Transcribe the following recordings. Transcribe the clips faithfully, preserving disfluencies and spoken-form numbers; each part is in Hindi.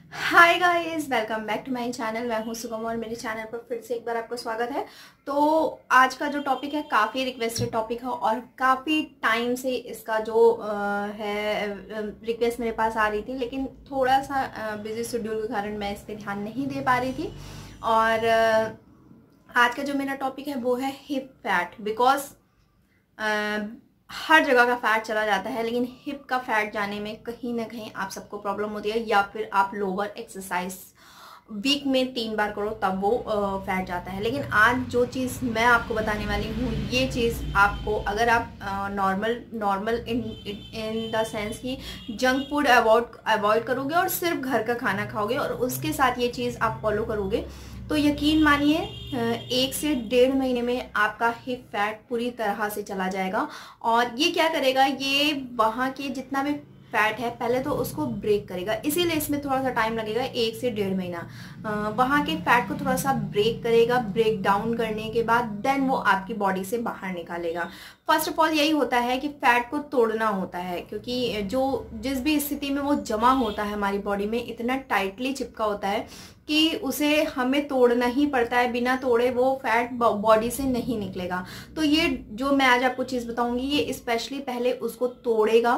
Hi guys, welcome back to my channel. मैं हूं सुगम और मेरे चैनल पर फिर से एक बार आपका स्वागत है। तो आज का जो टॉपिक है काफ़ी रिक्वेस्टेड टॉपिक है और काफ़ी टाइम से इसका जो आ, है रिक्वेस्ट मेरे पास आ रही थी, लेकिन थोड़ा सा बिजी शेड्यूल के कारण मैं इस पर ध्यान नहीं दे पा रही थी। और आ, आज का जो मेरा टॉपिक है वो है हिप फैट। बिकॉज हर जगह का फैट चला जाता है, लेकिन हिप का फैट जाने में कहीं ना कहीं आप सबको प्रॉब्लम होती है, या फिर आप लोअर एक्सरसाइज वीक में तीन बार करो तब वो फैट जाता है। लेकिन आज जो चीज़ मैं आपको बताने वाली हूँ, ये चीज़ आपको, अगर आप normal normal in in the sense कि जंक फूड अवॉइड अवॉइड करोगे और सिर्फ घर का खाना खाओगे और उसके साथ ये चीज़ आप फॉलो करोगे, तो यकीन मानिए एक से डेढ़ महीने में आपका हिप फैट पूरी तरह से चला जाएगा। और ये क्या करेगा, ये वहाँ के जितना भी फैट है पहले तो उसको ब्रेक करेगा, इसीलिए इसमें थोड़ा सा टाइम लगेगा, एक से डेढ़ महीना। वहाँ के फैट को थोड़ा सा ब्रेक करेगा। ब्रेक डाउन करने के बाद देन वो आपकी बॉडी से बाहर निकालेगा। फर्स्ट ऑफ ऑल यही होता है कि फैट को तोड़ना होता है, क्योंकि जो जिस भी स्थिति में वो जमा होता है हमारी बॉडी में इतना टाइटली चिपका होता है कि उसे हमें तोड़ना ही पड़ता है। बिना तोड़े वो फैट बॉडी से नहीं निकलेगा। तो ये जो मैं आज आपको चीज़ बताऊंगी, ये स्पेशली पहले उसको तोड़ेगा।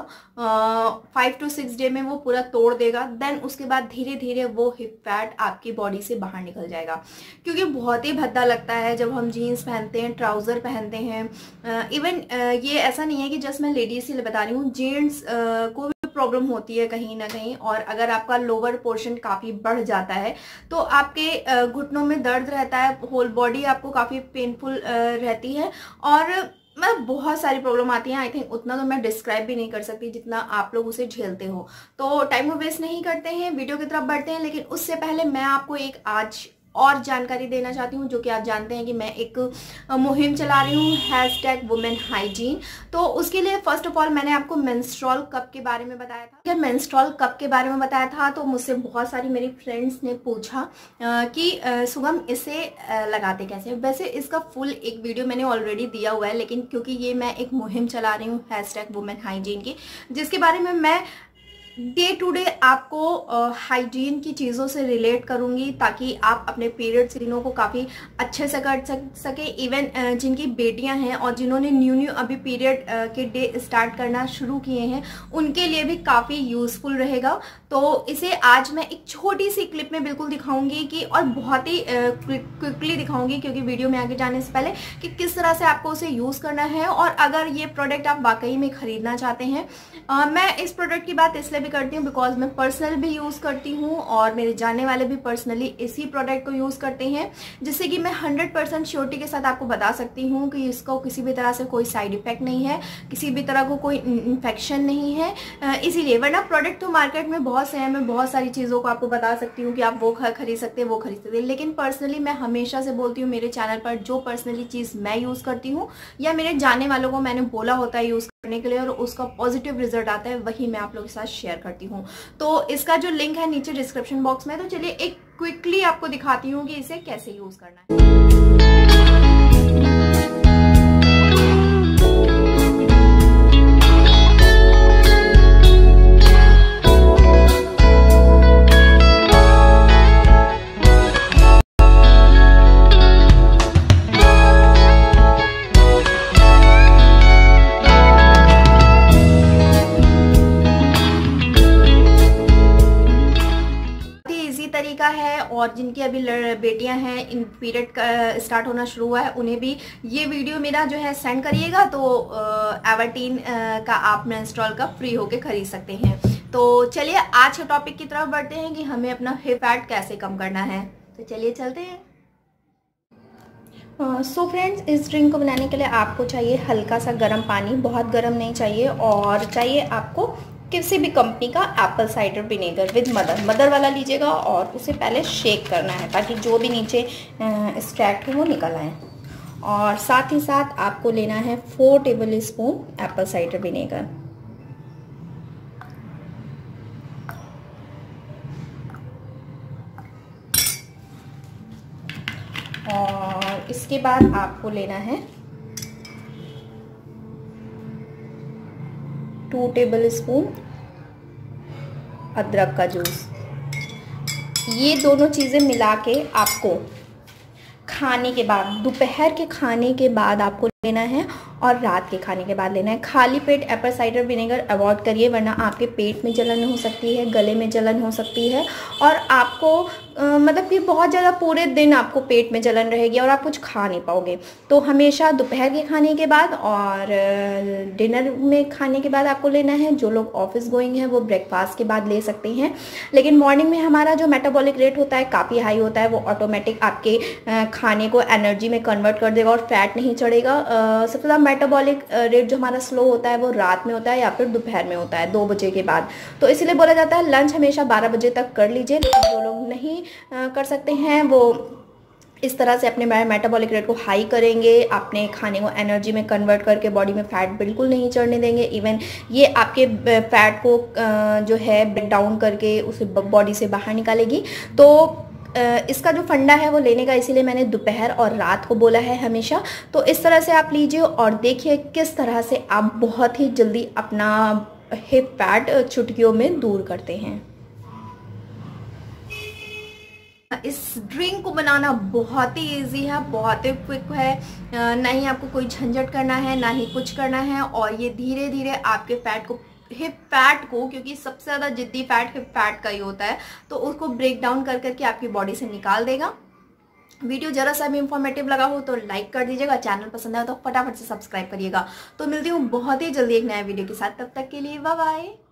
फाइव टू सिक्स डे में वो पूरा तोड़ देगा। देन उसके बाद धीरे धीरे वो हिप फैट आपकी बॉडी से बाहर निकल जाएगा। क्योंकि बहुत ही भद्दा लगता है जब हम जीन्स पहनते हैं, ट्राउज़र पहनते हैं। इवन ये ऐसा नहीं है कि जस्ट मैं लेडीज ही बता रही हूँ, जेंट्स को प्रॉब्लम होती है कहीं ना कहीं। और अगर आपका लोअर पोर्शन काफ़ी बढ़ जाता है तो आपके घुटनों में दर्द रहता है, होल बॉडी आपको काफ़ी पेनफुल रहती है और मैं बहुत सारी प्रॉब्लम आती हैं। आई थिंक उतना तो मैं डिस्क्राइब भी नहीं कर सकती जितना आप लोग उसे झेलते हो। तो टाइम को वेस्ट नहीं करते हैं, वीडियो की तरफ बढ़ते हैं। लेकिन उससे पहले मैं आपको एक आज और जानकारी देना चाहती हूँ, जो कि आप जानते हैं कि मैं एक मुहिम चला रही हूँ, हैश टैग वुमेन हाइजीन। तो उसके लिए फर्स्ट ऑफ ऑल मैंने आपको मेंस्ट्रुअल कप के बारे में बताया था। जब मेंस्ट्रुअल कप के बारे में बताया था तो मुझसे बहुत सारी मेरी फ्रेंड्स ने पूछा कि सुगम इसे लगाते कैसे। वैसे इसका फुल एक वीडियो मैंने ऑलरेडी दिया हुआ है, लेकिन क्योंकि ये मैं एक मुहिम चला रही हूँ हैश टैग वुमेन हाइजीन की, जिसके बारे में मैं डे टू डे आपको हाइजीन uh, की चीज़ों से रिलेट करूंगी, ताकि आप अपने पीरियड्स दिनों को काफ़ी अच्छे से कर सक, सके। इवन uh, जिनकी बेटियां हैं और जिन्होंने न्यू न्यू अभी पीरियड uh, के डे स्टार्ट करना शुरू किए हैं, उनके लिए भी काफ़ी यूज़फुल रहेगा। तो इसे आज मैं एक छोटी सी क्लिप में बिल्कुल दिखाऊंगी कि, और बहुत ही क्विकली uh, दिखाऊंगी, क्योंकि वीडियो में आगे जाने से पहले, कि किस तरह से आपको उसे यूज़ करना है। और अगर ये प्रोडक्ट आप वाकई में ख़रीदना चाहते हैं, uh, मैं इस प्रोडक्ट की बात इसलिए भी करती हूँ बिकॉज मैं पर्सनल भी यूज़ करती हूँ और मेरे जानने वाले भी पर्सनली इसी प्रोडक्ट को यूज़ करते हैं, जिससे कि मैं हंड्रेड परसेंट श्योरिटी के साथ आपको बता सकती हूँ कि इसको किसी भी तरह से कोई साइड इफेक्ट नहीं है, किसी भी तरह को कोई इन्फेक्शन नहीं है। इसीलिए, वरना प्रोडक्ट तो मार्केट में बहुत से हैं, मैं बहुत सारी चीज़ों को आपको बता सकती हूँ कि आप वो खरीद सकते हैं, वो खरीद सकते हैं। लेकिन पर्सनली मैं हमेशा से बोलती हूँ, मेरे चैनल पर जो पर्सनली चीज़ मैं यूज़ करती हूँ या मेरे जानने वालों को मैंने बोला होता है यूज़ करने के लिए और उसका पॉजिटिव रिजल्ट आता है, वही मैं आप लोगों के साथ शेयर करती हूँ। तो इसका जो लिंक है नीचे डिस्क्रिप्शन बॉक्स में। तो चलिए एक क्विकली आपको दिखाती हूँ कि इसे कैसे यूज करना है। तरीका है, और जिनकी अभी बेटियां हैं, इन पीरियड का स्टार्ट होना शुरू हुआ है, उन्हें भी ये वीडियो मेरा जो है सेंड करिएगा, तो एवर्टीन का आप मेंस्ट्रुअल कप फ्री होके खरीद सकते हैं। तो चलिए आज के टॉपिक की तरफ बढ़ते हैं कि हमें अपना हिप फैट कैसे कम करना है। तो चलिए चलते हैं। सो uh, फ्रेंड्स, इस ड्रिंक को बनाने के लिए आपको चाहिए हल्का सा गर्म पानी, बहुत गर्म नहीं चाहिए, और चाहिए आपको किसी भी कंपनी का apple cider vinegar with mother mother वाला लीजिएगा। और उसे पहले शेक करना है ताकि जो भी नीचे एक्सट्रैक्ट हो वो निकल आए। और साथ ही साथ आपको लेना है four tablespoon apple cider vinegar. और इसके बाद आपको लेना है टू टेबल स्पून अदरक का जूस। ये दोनों चीज़ें मिला के आपको खाने के बाद, दोपहर के खाने के बाद आपको लेना है और रात के खाने के बाद लेना है। खाली पेट एप्पल साइडर विनेगर अवॉइड करिए, वरना आपके पेट में जलन हो सकती है, गले में जलन हो सकती है और आपको आ, मतलब कि बहुत ज़्यादा पूरे दिन आपको पेट में जलन रहेगी और आप कुछ खा नहीं पाओगे। तो हमेशा दोपहर के खाने के बाद और डिनर में खाने के बाद आपको लेना है। जो लोग ऑफिस गोइंग हैं वो ब्रेकफास्ट के बाद ले सकते हैं, लेकिन मॉर्निंग में हमारा जो मेटाबॉलिक रेट होता है काफ़ी हाई होता है, वो ऑटोमेटिक आपके खाने को एनर्जी में कन्वर्ट कर देगा और फैट नहीं चढ़ेगा। सबसे ज़्यादा मेटाबॉलिक रेट जो हमारा स्लो होता है वो रात में होता है या फिर दोपहर में होता है, दो बजे के बाद। तो इसीलिए बोला जाता है लंच हमेशा बारह बजे तक कर लीजिए। जो लोग नहीं कर सकते हैं वो इस तरह से अपने मेटाबॉलिक रेट को हाई करेंगे, अपने खाने को एनर्जी में कन्वर्ट करके बॉडी में फैट बिल्कुल नहीं चढ़ने देंगे। इवन ये आपके फैट को जो है ब्रेक डाउन करके उसे बॉडी से बाहर निकालेगी। तो इसका जो फंडा है वो लेने का इसीलिए मैंने दोपहर और रात को बोला है हमेशा। तो इस तरह से आप लीजिए और देखिए किस तरह से आप बहुत ही जल्दी अपना हिप फैट चुटकियों में दूर करते हैं। इस ड्रिंक को बनाना बहुत ही इजी है, बहुत ही क्विक है, ना ही आपको कोई झंझट करना है ना ही कुछ करना है। और ये धीरे धीरे आपके फैट को, हिप फैट को, क्योंकि सबसे ज़्यादा जिद्दी फैट हिप फैट का ही होता है, तो उसको ब्रेक डाउन कर करके आपकी बॉडी से निकाल देगा। वीडियो जरा सा भी इंफॉर्मेटिव लगा हो तो लाइक कर दीजिएगा, चैनल पसंद आया तो फटाफट से सब्सक्राइब करिएगा। तो मिलती हूँ बहुत ही जल्दी एक नया वीडियो के साथ, तब तक के लिए बाय बाय।